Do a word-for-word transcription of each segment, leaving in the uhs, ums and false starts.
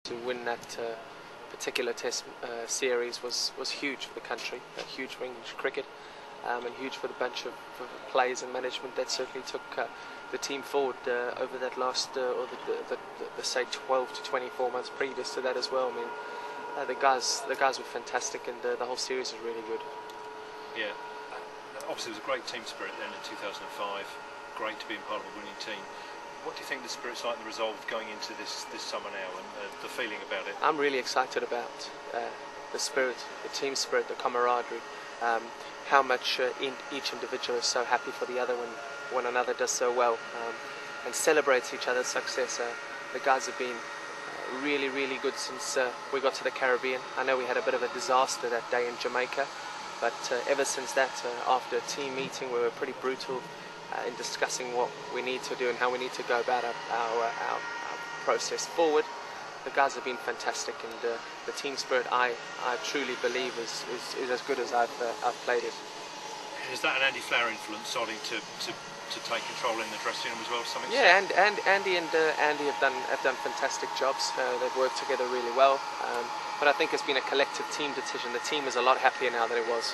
To win that uh, particular Test uh, series was, was huge for the country, uh, huge for English cricket, um, and huge for the bunch of, of players and management that certainly took uh, the team forward uh, over that last, uh, or the, the, the, the, the say twelve to twenty-four months previous to that as well. I mean, uh, the guys the guys were fantastic, and uh, the whole series was really good. Yeah, obviously there was a great team spirit then in two thousand five. Great to be part of a winning team. What do you think the spirit's like, the resolve going into this this summer now, and uh, the feeling about it? I'm really excited about uh, the spirit, the team spirit, the camaraderie. Um, how much uh, in each individual is so happy for the other when when another does so well, um, and celebrates each other's success. Uh, the guys have been uh, really, really good since uh, we got to the Caribbean. I know we had a bit of a disaster that day in Jamaica, but uh, ever since that, uh, after a team meeting, we were pretty brutal Uh, in discussing what we need to do and how we need to go about our, our, our, our process forward. The guys have been fantastic, and uh, the team spirit, I, I truly believe, is, is, is as good as I've, uh, I've played it. Is that an Andy Flower influence starting to, to, to take control in the dressing room as well to some extent? Yeah, and, and Andy and uh, Andy have done have done fantastic jobs. Uh, they've worked together really well, um, but I think it's been a collective team decision. The team is a lot happier now than it was.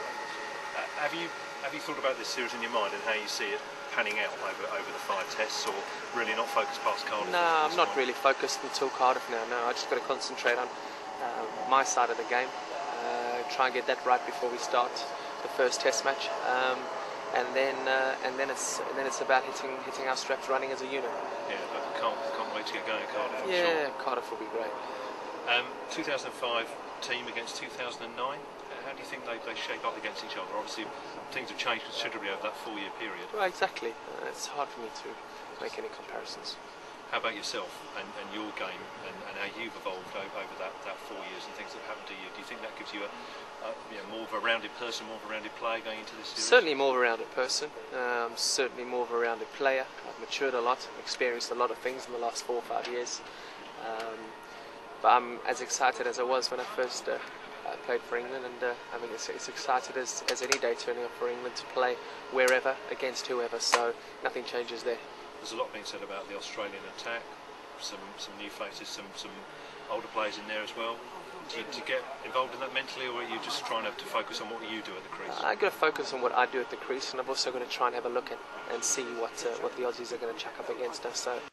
Uh, have you Have you thought about this series in your mind and how you see it panning out over over the five tests, or really not focused past Cardiff? No, I'm not really focused until Cardiff now. No, I just got to concentrate on uh, my side of the game. Uh, try and get that right before we start the first Test match, um, and then uh, and then it's and then it's about hitting hitting our straps running as a unit. Yeah, but can't can't wait to get going at Cardiff. I'm yeah, sure. Cardiff will be great. Um, two thousand five team against two thousand nine. How do you think they, they shape up against each other? Obviously, things have changed considerably over that four-year period. Well, exactly. Uh, it's hard for me to make any comparisons. How about yourself and, and your game, and, and how you've evolved over, over that, that four years and things that have happened to you? Do you think that gives you a, a you know, more of a rounded person, more of a rounded player going into this series? Certainly more of a rounded person. Um, certainly more of a rounded player. I've matured a lot, experienced a lot of things in the last four or five years. Um, but I'm as excited as I was when I first uh, I played for England, and uh, I mean, it's, it's excited as, as any day turning up for England to play wherever, against whoever, so nothing changes there. There's a lot being said about the Australian attack, some some new faces, some, some older players in there as well. Do you, do you get involved in that mentally, or are you just trying to, to focus on what you do at the crease? Uh, I've got to focus on what I do at the crease, and I've also got to try and have a look at and see what uh, what the Aussies are going to chuck up against us. So